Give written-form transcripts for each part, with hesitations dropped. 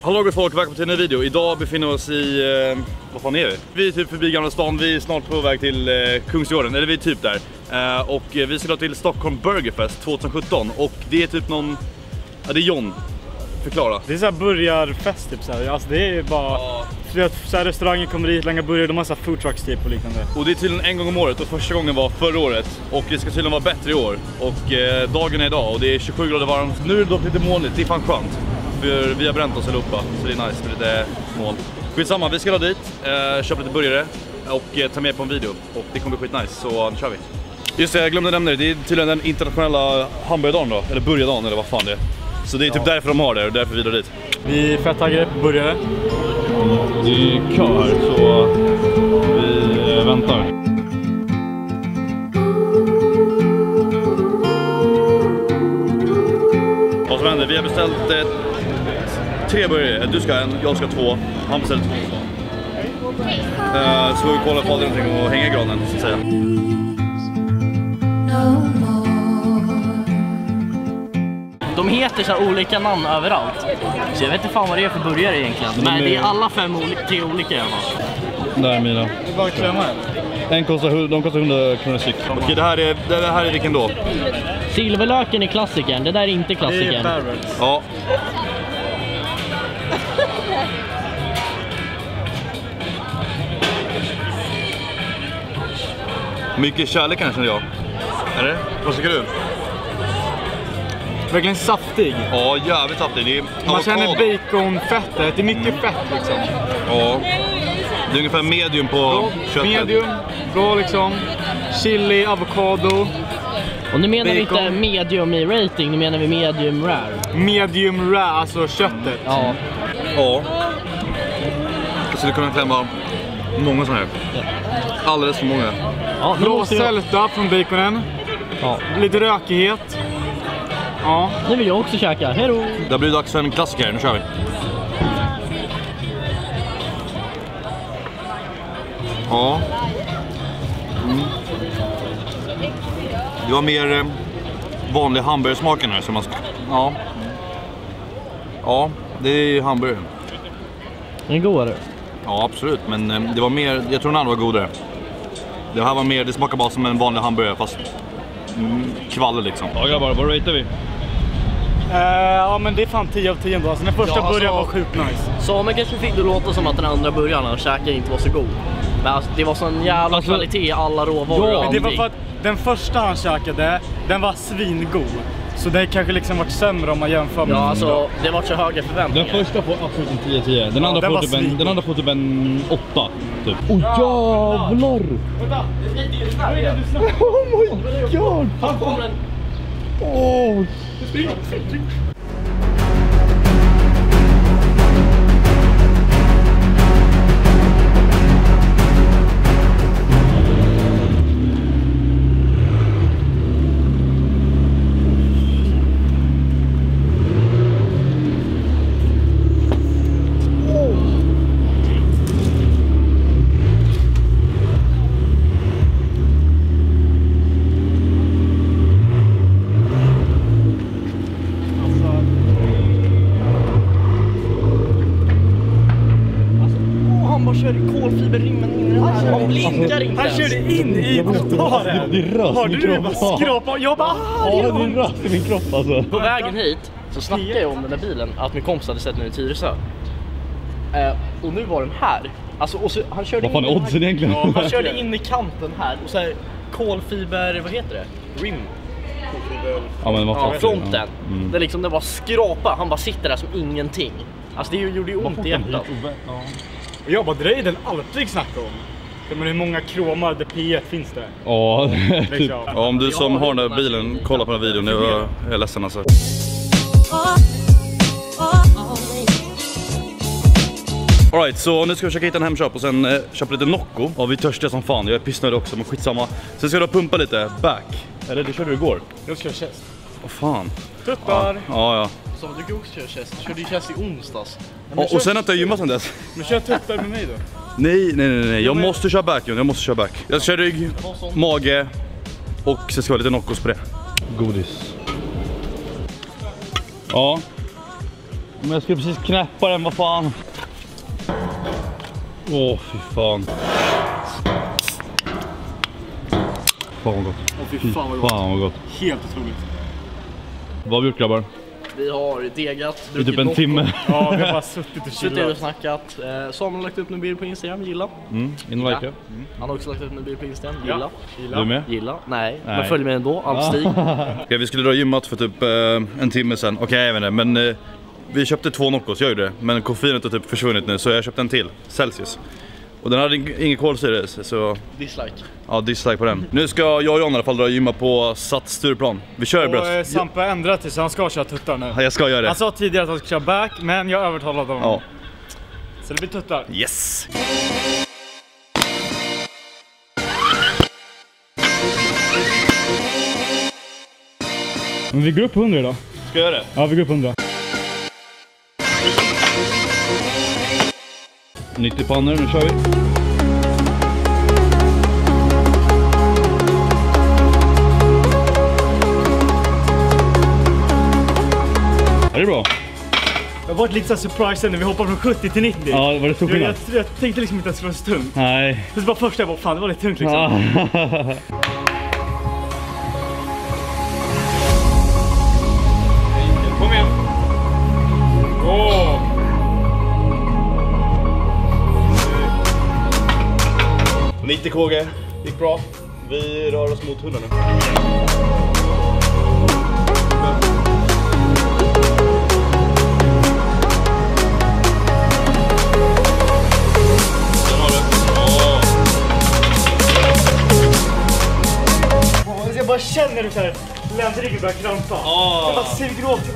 Hallå gott folk, välkommen till en ny video. Idag befinner vi oss i, vad fan är vi? Vi är typ förbi Gamla stan, vi är snart på väg till Kungsgården, eller vi är typ där. Och vi ska till Stockholm Burgerfest 2017 och det är typ någon, ja det är John. Förklara. Det är så här burgarfest typ så här. Alltså det är bara så här, restauranger kommer dit, länga burgare, de har så här food trucks typ och liknande. Och det är tydligen en gång om året och första gången var förra året och det ska tydligen vara bättre i år. Och dagen är idag och det är 27 grader varmt. Nu är det dock lite molnigt, det är fan skönt. För vi har bränt oss allihopa, så det är nice med lite moln. Skitsamma, vi ska då dit, köpa lite burgare och ta med på en video. Och det kommer bli skitnice, så nu kör vi. Just det, jag glömde nämna det, det är tydligen den internationella hamburgerdagen då, eller burgardagen eller vad fan det är. Så det är typ därför de har det och därför vi drar dit. Vi är fett taggade på burgare. Det är kö här så vi väntar. Vad som händer, vi har beställt 3 burgare. Du ska en, jag ska 2. Han beställer 2. Så vi kollar på någonting och hänga i granen så att säga. De heter så här olika namn överallt. Så jag vet inte fan vad det är för burgare egentligen. Men det är alla 3 olika i alla fall. Där är mina. Det är bara klämmar. De kostar 100 kronor styck. Okej, det här är vilken då? Silverlöken är klassikern, det där är inte klassikern. Det är Barretts. Ja. Mycket kärlek kanske jag. Är det? Vad tycker du? Verkligen saftig. Ja, jävligt saftig. Det är man känner baconfettet, det är mycket fett liksom. Ja. Det är ungefär medium på köttet. Medium, bra liksom. Chili, avokado. Och nu menar bacon. vi inte medium i rating, nu menar vi medium rare. Medium rare, alltså köttet. Ja. Ja. Jag skulle kunna klämma många sådana här. Alldeles för många. Ja, Blå sälta från baconen. Ja. Lite rökighet. Ja. Nu vill jag också käka, hejdå! Det blir dags för en klassiker, nu kör vi. Ja. Det var mer vanlig hamburgersmaken här som man ska... Ja. Ja, det är hamburgaren. Den är godare. Ja, absolut, men det var mer, jag tror den andra var godare. Det här var mer, det smakar bara som en vanlig hamburgare fast kvaller liksom. Ja grabbar, vad ratear vi? Ja men det är fan 10 av 10 ändå. Alltså den första burgaren var sjukt nice. Samuel kanske fick det låta som att den andra burgaren han käkade inte var så god. Men alltså, det var sån jävla kvalitet i alla råvaror. Ja, det var för att den första han käkade, den var svingod. Så det kanske liksom varit sämre om man jämför med. Ja, alltså det var så höga förväntningar. Den första får absolut en 10-10. Den andra får typ en 8 typ. Åh jävlar! Vänta! Oh my god! Han kommer en... Åh! Kolfiberrimmen in i den här. Han blinkar inte. Han körde in i trottoaren. Det är röst i min kropp. Skrapa. Jag bara, ja, det är röst i min kropp alltså. På vägen hit så snackade jag om den där bilen att min kompis hade sett den i Tyresö. Och nu var den här. Alltså, och så, han körde vad fan är oddsen egentligen? Ja, han körde in i kanten här och så här kolfiber, vad heter det? Rim. Ja, men vad fan. Ja, fronten. Det liksom det var skrapa. Han bara sitter där som ingenting. Alltså det gjorde ju ont i hjärtat. Och jag bara, det är den aldrig snackar om. Men hur många kromar det P1 finns det? Ja, typ. Ja, om du som har den där bilen, kolla på den här videon. Jag är ledsen alltså. Alright, så nu ska vi försöka hitta en hemköp och sen köpa lite Nocco. Ja, vi törstar som fan, jag är pissnödig också, men skitsamma. Sen ska du pumpa lite, back. Eller det körde du igår? Jag ska köra chest. Vad fan? Tuttar! Ja. Så du kan också köra chest. Du körde ju chest i onsdags. Ja, och sen att jag gymmat sen dess. Men kör tuttar med mig då? Nej. Jag måste köra back, John. Jag måste köra back. Jag ska köra rygg, mage och sen ska jag ha lite Noccos på det. Godis. Ja. Men jag skulle precis knäppa den, vad fan. Åh, fy fan. Fan vad gott. Fy fan vad gott. Fan vad gott. Helt otroligt. Vad har vi gjort, grabbar? Vi har degat, Det är typ en timme. Ja, vi har bara suttit och suttit och snackat. Samuel har lagt upp en bild på Instagram, gilla. In och like. Han har också lagt upp en bild på Instagram, gilla. Du är med? Gilla? Nej. Men följ med ändå, Alstig. Okej, vi skulle dra gymmat för typ en timme sedan. Okej, jag vet inte, men vi köpte 2 Noccos, jag gjorde det. Men koffeinet har typ försvunnit nu, så jag köpte en till, Celsius. Och den hade ingen kolsyra, så... Dislike. Ja, dislike på den. Nu ska jag och John i alla fall dra gymma på Sats Stureplan. Vi kör bröst. Och Sampa har ändrat till så han ska köra tuttar nu. Ja, jag ska göra det. Han sa tidigare att han ska köra back, men jag övertalade honom. Ja. Så det blir tuttar. Yes! Men vi går upp 100 idag. Ska jag göra det? Ja, vi går upp 100. 90 pannor, nu kör vi. Ja, det är bra. Det har varit lite så surprise när vi hoppar från 70 till 90. Ja, var det så skillnad? Jag tänkte liksom inte att det skulle vara så tungt. Nej. Det var första jag bara, fan det var lite tungt liksom. Kom igen. Åh! 90 kg, gick bra. Vi rör oss mot 100 nu. Jag bara känner hur såhär ländryggen börjar krampa. Jag bara suger åt.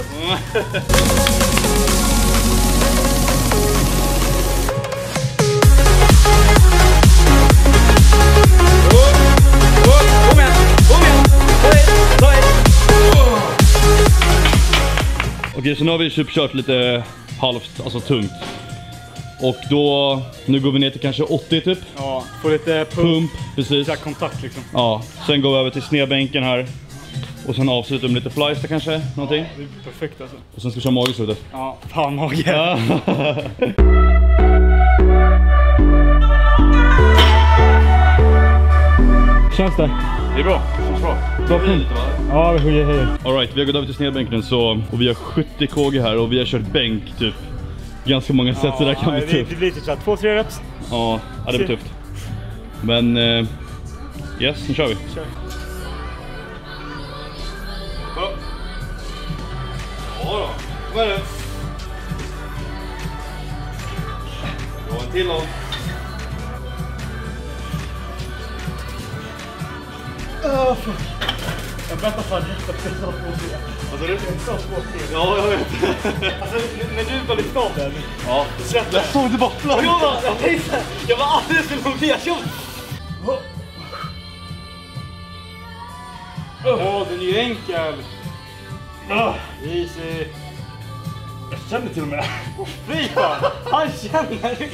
Okej, så nu har vi kört lite halvt, alltså tungt. Och då, nu går vi ner till kanske 80 typ. Ja, får lite pump, precis. Så kontakt liksom. Ja, sen går vi över till snedbänken här. Och sen avslutar vi med lite flies där kanske, någonting. Ja, det är perfekt alltså. Och sen ska vi köra mage i slutet. Ja, fan mage. Ja. Känns det? Det är bra, känns bra. Bra fint. Ja, vi hugger hej. Alright, vi har gått över till snedbänken så, och vi har 70 kg här och vi har kört bänk typ ganska många sätt, så där kan bli tufft. Det blir typ såhär 2-3 reps. Ja, det blir tufft. Men yes, nu kör vi. Kör. Ja då, vad är det? Ja, en till då. Fuck. Jag väntar fan jätte att det är så svårt. Vad sa du? Det är så svårt. Ja, jag vet. Alltså, när du var lite av den. Ja, jag såg det borta. Jag var alldeles för långt ner. Åh, den är ju enkel. Easy. Jag känner till och med. Fy fan, han känner det.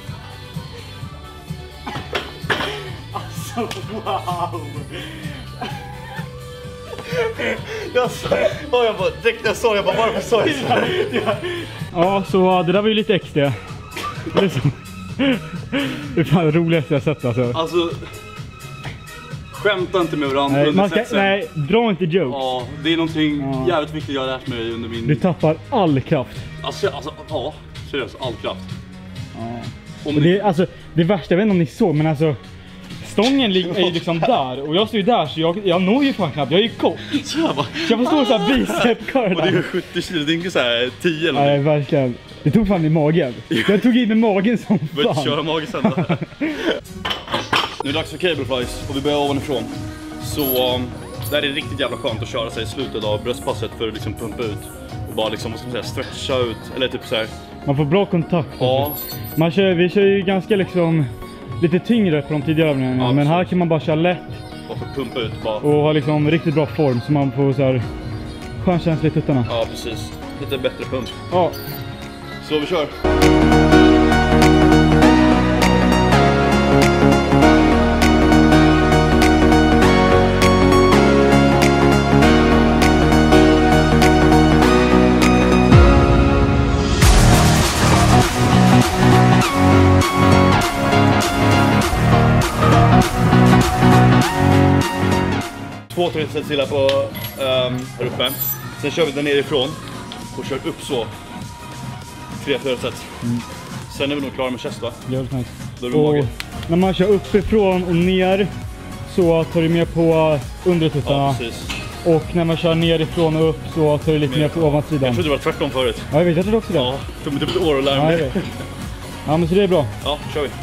Alltså, wow. Varför sa jag så? Ja, så det där var ju lite extra. Det är fan det roligaste jag sett alltså. Alltså, skämta inte med varandra. Nej, dra inte jokes. Ja, det är någonting jävligt viktigt jag har lärt mig under min... Du tappar all kraft. Alltså ja, seriöst, all kraft. Ja. Och det, alltså, det värsta, jag vet inte om ni såg, men alltså stången är ju liksom där och jag står ju där så jag når ju fan knappt, jag är ju kort. Så jag får stå såhär bicep-curl. Och det är 70 kilo, det är inte såhär 10 eller nej, verkligen. Det tog fan i magen. Jag tog in med magen som fan. Började köra magen sen då. Nu är det dags för cable flies och vi börjar ovanifrån. Så det här är riktigt jävla skönt att köra sig i slutet av bröstpasset för att liksom pumpa ut. Och bara liksom, vad ska man säga, stretcha ut. Eller typ så här. Man får bra kontakt. Ja. Vi kör ju ganska liksom lite tyngre på de tidigare övningarna. Ja, men här kan man bara köra lätt. Bara för att pumpa ut bara. Och ha liksom riktigt bra form så man får så här skön känsla i tuttarna. Ja, precis. Lite bättre pump. Ja. Så vi kör. 2 set stilla på här uppe. Sen kör vi den nerifrån och kör upp så. 3-4 set. Sen är vi nog klara med chest, va? Jävligt nice. Då är det mage. När man kör uppifrån och ner så tar du med på undertuttarna. Ja, precis. Och när man kör nerifrån och upp så tar du lite mer på ovansidan. Jag trodde det var tvärtom förut. Ja, jag vet också det. Ja, det tog mig typ ett år att lära Ja, jag mig. vet. Ja, men så det är bra. Ja, kör vi.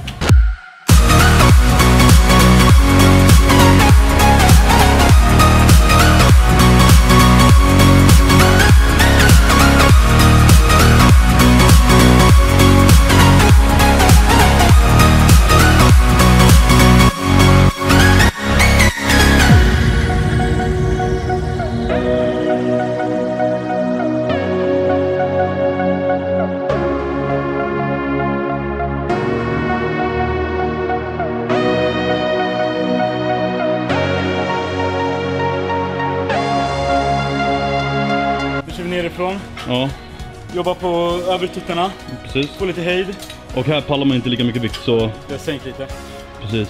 Nerifrån. Ja, Jobba på övertuttarna. precis. Få lite höjd. Och här pallar man inte lika mycket vikt, så Jag sänker lite. precis.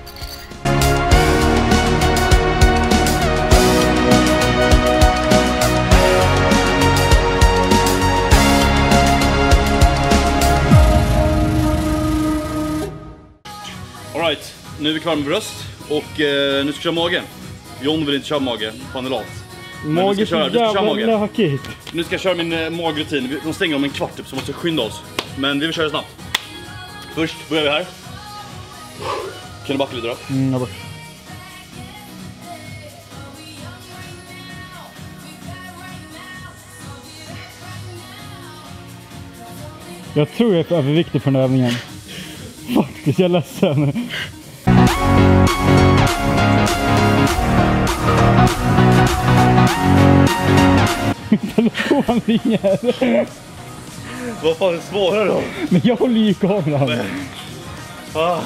Alright, nu är vi klara med bröst och nu ska vi köra magen. John vill inte köra mage, han är lat. Mage är så jävla lökigt. Nu ska jag köra min magrutin. De stänger om en kvart typ, så måste vi skynda oss. Men vi vill köra snabbt. Först börjar vi här. Kan du backa lite då? Jag bara. Jag tror jag är för överviktig för den här övningen. Faktiskt, jag är ledsen. Telefon ringer. Vad fan är svårare då? Men jag håller ju i kameran. Ah.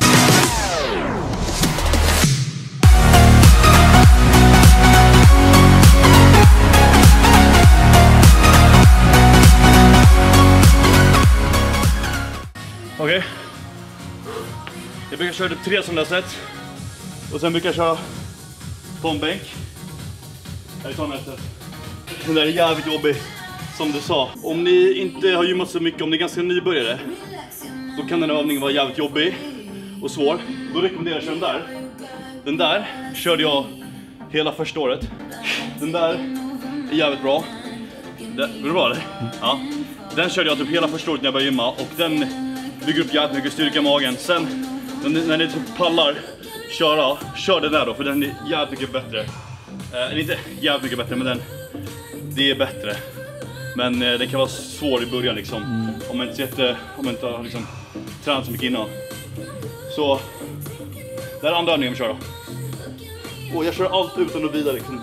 Okej. Jag brukar köra typ 3 som det sätt. Och sen brukar jag köra på en bänk. Här är sådana sätt. Den där är jävligt jobbig, som du sa. Om ni inte har gymmat så mycket, om ni är ganska nybörjare, då kan den här övningen vara jävligt jobbig och svår. Då rekommenderar jag den där. Den där körde jag hela första året. Den där är jävligt bra. Är det bra eller? Ja. Den körde jag typ hela första året när jag började gymma. Och den bygger upp jävligt mycket styrka i magen. Sen när ni typ pallar kör den där då, för den är jävligt mycket bättre. Eller inte jävligt mycket bättre, men det är bättre. Men det kan vara svår i början liksom. Om man inte har liksom tränat så mycket innan. Så det här är andra övningen vi kör då. Och jag kör allt utan att vila liksom.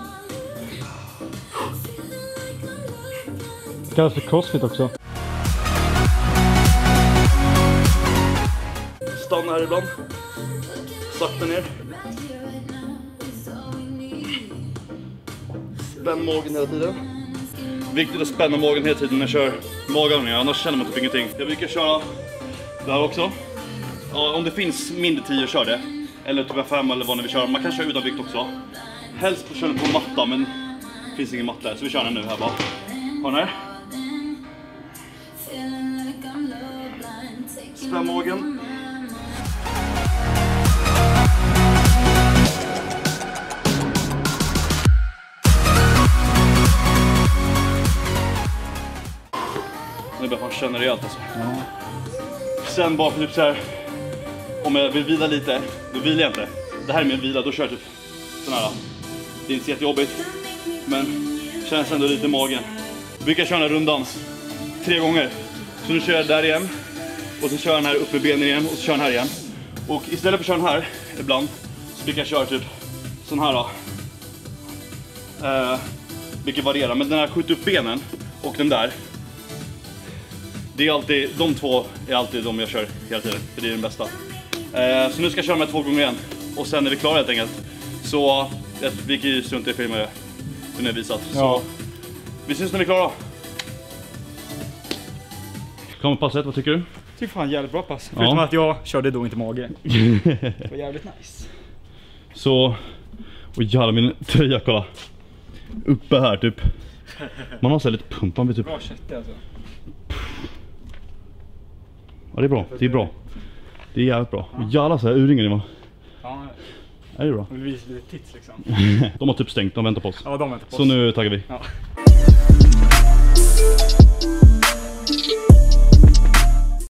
Det kallas för crossfit också. Stanna här ibland. Sakta ner. Spänn magen hela tiden. Viktigt att spänna magen hela tiden när jag kör magövningar, annars känner man typ ingenting. Jag brukar köra det här också. Ja, om det finns mindre 10, kör det. Eller typ 5 eller vad ni vill köra. Man kan köra utan vikt också. Helst på köra på matta, men det finns ingen matta här, så vi kör den nu här bara. Har den här. Spänn magen. Nu börjar man känna rejält alltså. Ja. Sen bara typ så här, om jag vill vila lite, då vilar jag inte. Det här är min vila, då kör jag typ sån här. Det är inte så jättejobbigt, men känns ändå lite i magen. Jag brukar köra den här rundan 3 gånger. Så nu kör jag där igen. Och så kör jag den här upp med benen igen, och så kör jag den här igen. Och istället för att köra den här ibland, så brukar jag köra typ sån här då. Vilket varierar, men den här skjuter upp benen och den där. Det är alltid, de två är alltid de jag kör hela tiden, för det är den bästa. Så nu ska jag köra de här 2 gånger igen. Och sen är vi klara helt enkelt. Så vi kan ju strunta i filmen det. Den är visat. Ja. Så vi syns när vi är klara. Kommer passet, vad tycker du? Jag tycker fan jävligt bra pass. Förutom att jag körde då inte mage. Det var jävligt nice. Så Och jävlar min tröja, kolla. Uppe här typ. Man har så här lite pumpan vid typ. Bra kött alltså. Ja, det är bra. Det är bra. Det är jävligt bra. Och jävlar så här urringen var. Ja. Är det bra? Jag vill visa lite tits liksom. De har typ stängt, de väntar på oss. Ja, de väntar på oss. Så nu taggar vi. Ja.